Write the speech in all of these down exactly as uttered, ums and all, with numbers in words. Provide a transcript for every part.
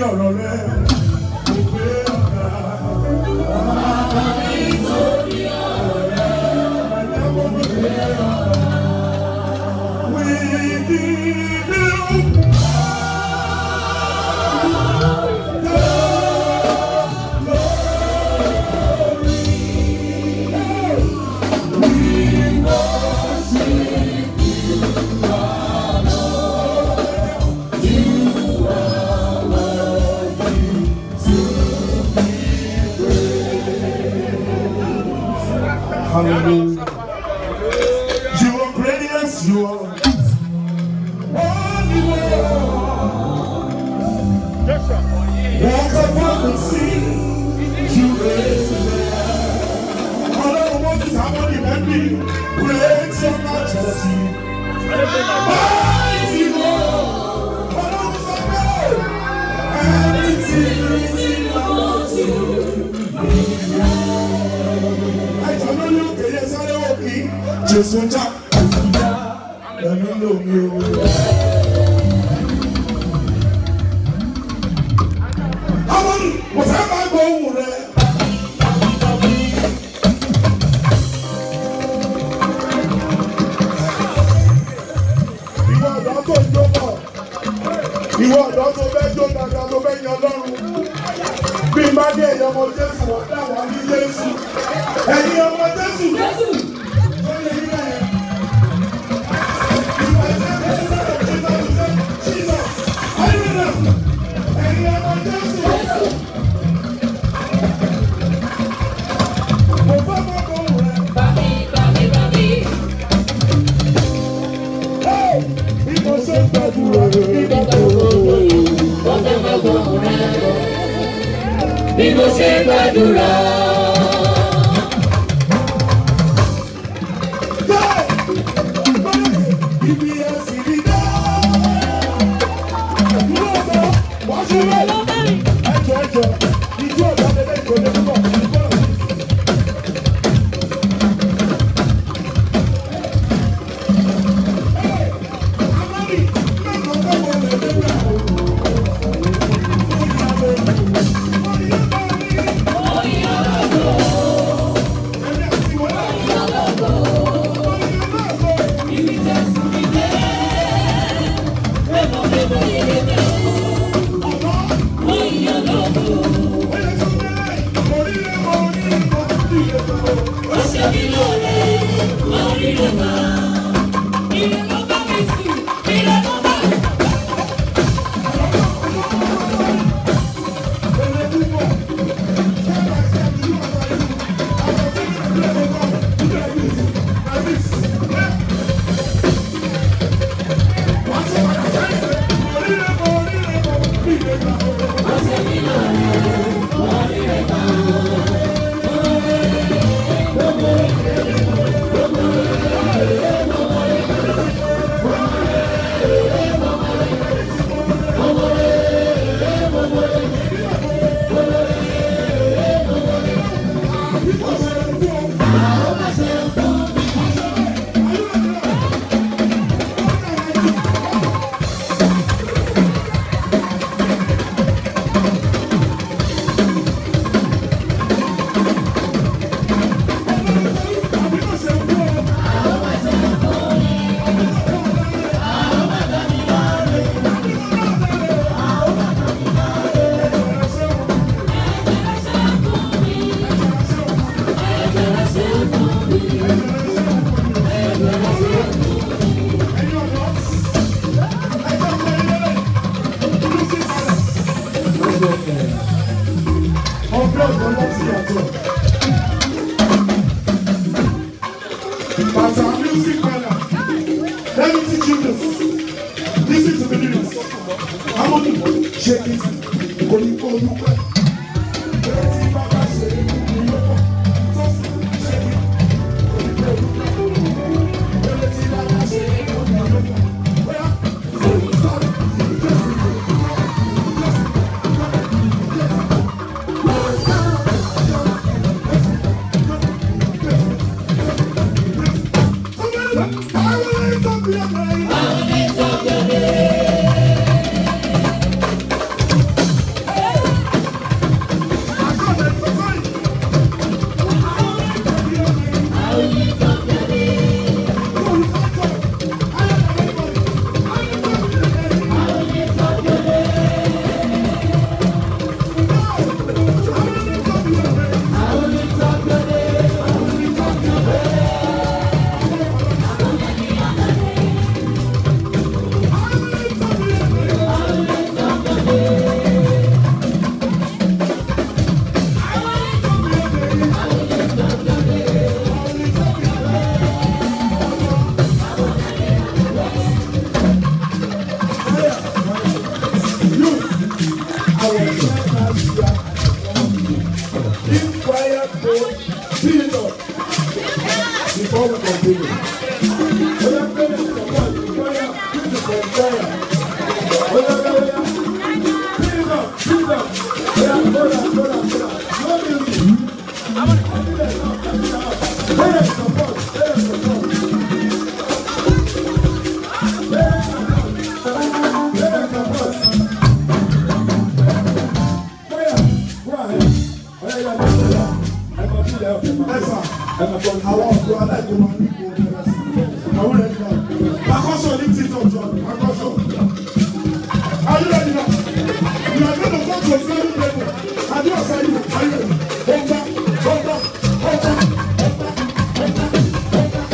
ọ̀rọ̀ rẹ̀ mo gbé ọ̀gá. Bàbá mi sórí ọ̀rọ̀ rẹ̀ mo gbé ọ̀gá. We give you hallelujah. You are great, yes, you are. On the world. Walk upon the sea. You raise the dead. All I want is harmony, baby. Great your majesty. Mighty Lord. All I want is harmony. Everything is in about you. Jésù ń jà, ẹ̀mí ló mi o. Àwọn mo fẹ́ máa gbọ́ ohùn rẹ̀. Ìwọ ọ̀dọ́ tó ń jó bọ̀, ìwọ ọ̀dọ́ tó fẹ́ jó dáadáa tó fẹ́ yan lọ́rùn. Bí n bá dé ẹ̀yọ́ ọmọ Jésù, wọ́n dá wà ní Jésù. Ẹ̀yin ọmọ Jésù. Bí mo ṣe gbàdúrà. Ibi ẹ̀sìn mi dá. Ìlú ọ̀dọ́, wọ́n ṣe wẹ̀ lọ́wọ́. Ẹ̀jọ̀ ẹ̀jọ̀, ìjú ọ̀dọ́ lélẹ̀ ìgbòlè púpọ̀. Let me teach you this. Listen to the lyrics. How many shake it? Go you go you go. Are we ready now? Percussion, lift it up, John. Percussion. Are you ready now? You are going to go to a very level. Have you outside you? Are you ready? Hold back, hold back, hold back, hold back, hold back, hold back.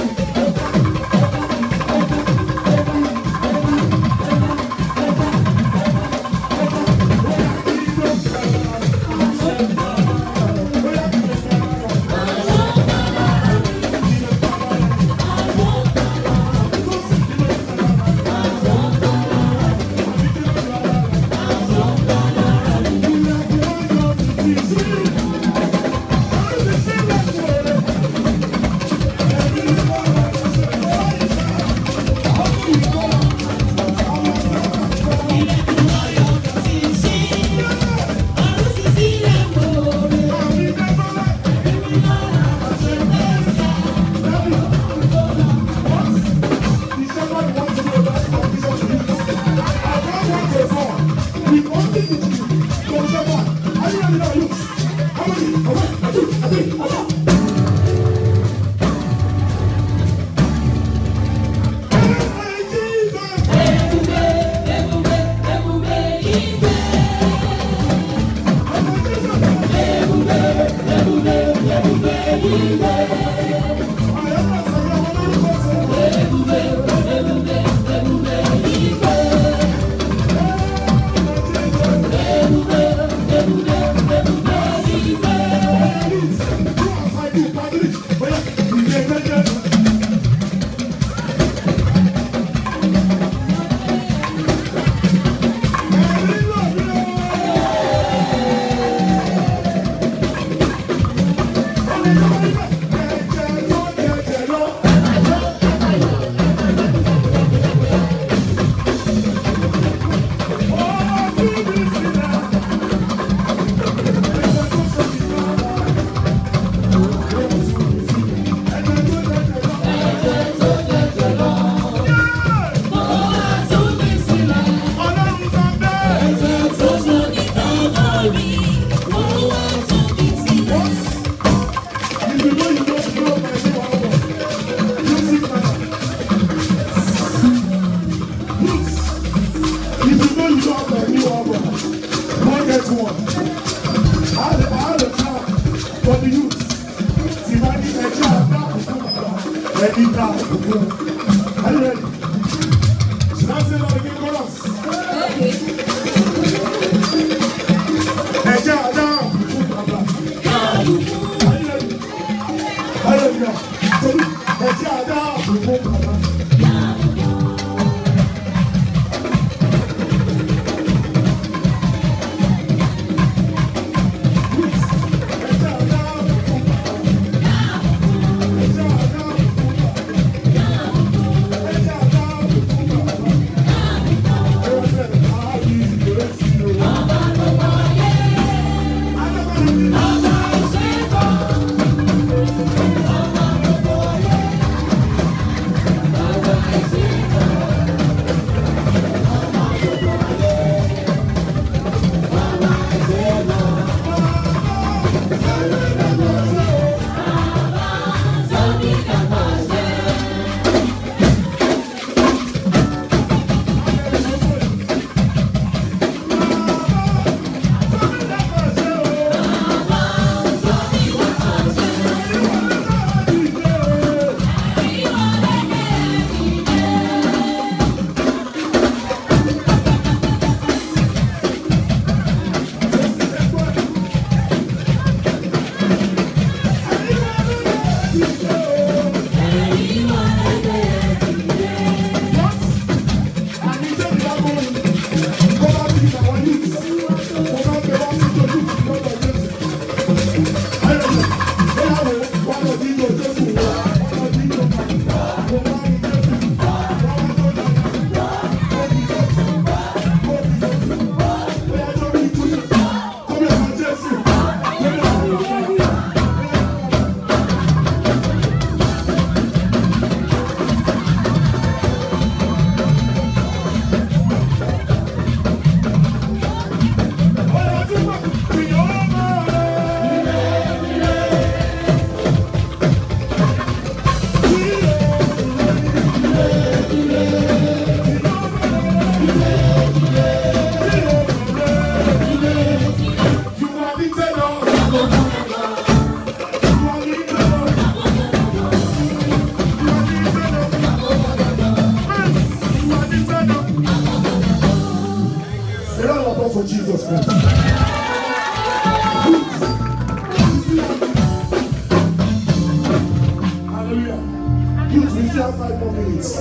Oh,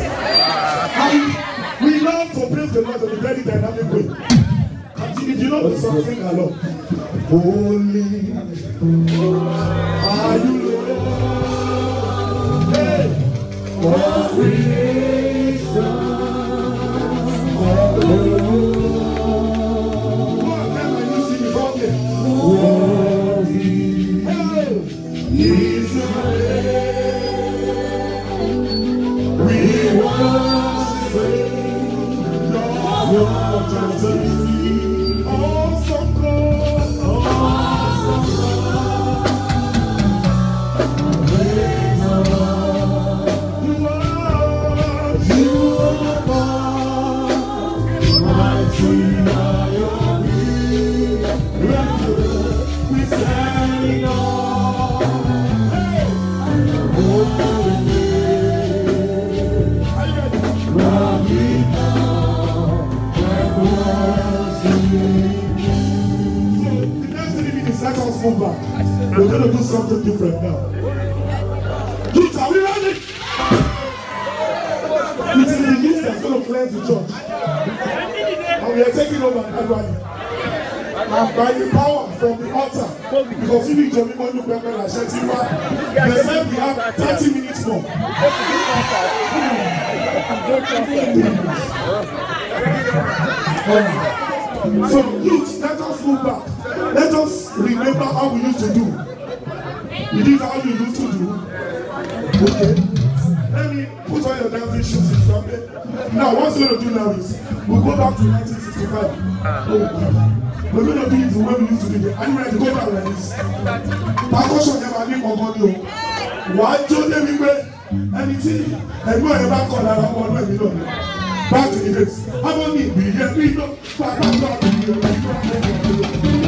And we love to praise the Lord in a very dynamic way. And if you know the song, sing along. Holy are you, Lord? Hey, for creation, all the move back. We're going to do something different now. Kids, are we ready? It is the youth that's going to cleanse the church. And we are taking over gradually. And by the power from the altar, because you need to be going to prepare and shut you back. They said we have thirty minutes more. So, youth, let us move back. Let us remember how we used to do. It is how you used to do. Okay. Let me put on your dancing shoes in something. Now, what we're going to do now is we'll go back to nineteen sixty-five. Oh, we're going to do it the way we used to do it. Are you ready to go back like this? Percussion never need more money. Why don't they be anything? And go back on that one when we don't know. Back to the days. How about me? We get me. Back to the days.